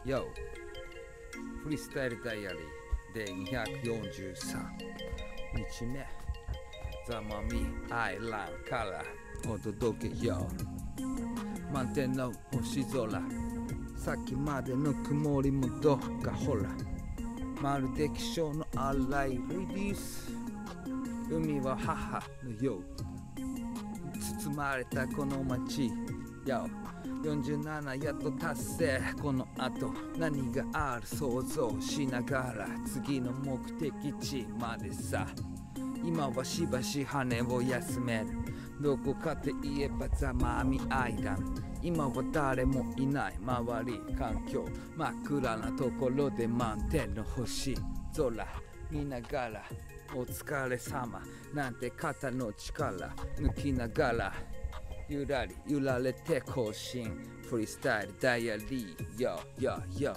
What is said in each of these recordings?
Yo フリースタイルダイアリーで243日目ザマミアイランからお届けよ満天の星空さっきまでの曇りもどっかほらまるで気象の荒いリリース海は母のよう包まれたこの街よ47やっと達成この後何がある想像しながら次の目的地までさ今はしばし羽を休めるどこかといえばザマミアイランド今は誰もいない周り環境真っ暗なところで満天の星空見ながらお疲れ様なんて肩の力抜きながらゆらり揺られて更新フリースタイルダイアリーよよよ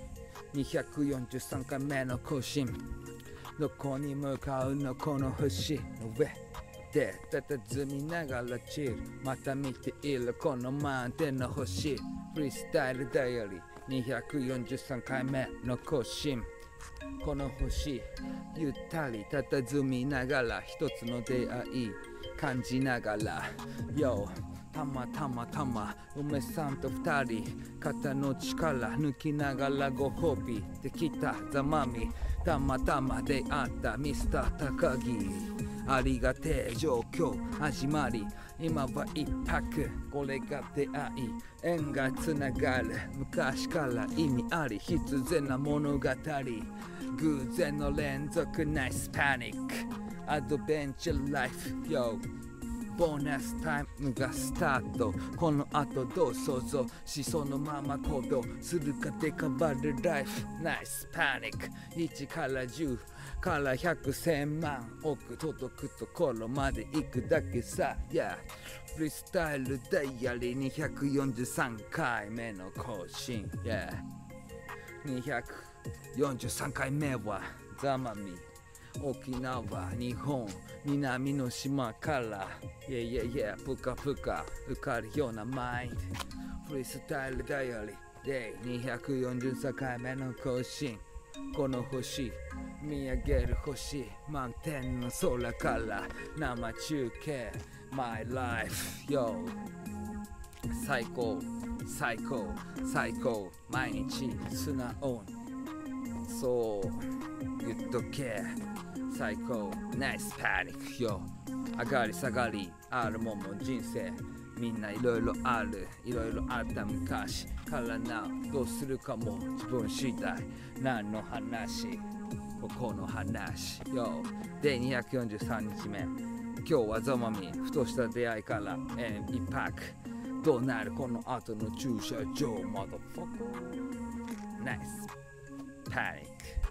243回目の更新どこに向かうのこの星の上で佇みながらチルまた見ているこの満天の星フリースタイルダイアリー243回目の更新この星ゆったり佇みながら一つの出会い感じながら Yo たま梅さんと二人肩の力抜きながらご褒美できたザマミたまたま出会ったミスター高木ありがてえ状況始まり今は一泊これが出会い縁がつながる昔から意味あり必然な物語偶然の連続ナイスパニックアドベンチャーライフ Yo ボーナスタイムがスタートこの後どう想像しそのまま行動するかで変わるライフナイスパニック1から10から100、1000万億届くところまで行くだけさ Yeah フリースタイルダイアリー243回目の更新 Yeah 243回目はザマミ沖縄日本南の島からぷかぷか浮かるようなマインドフリースタイルダイアリーで243回目の更新この星見上げる星満天の空から生中継 My life Yo 最高毎日素直にそう言っとけ最高ナイスパニックよ上がり下がりあるもんも人生みんないろいろあるいろいろあった昔からなどうするかも自分次第何の話ここの話よで243日目今日はザマミふとした出会いから一泊どうなるこの後の駐車場マドフォックナイスパニック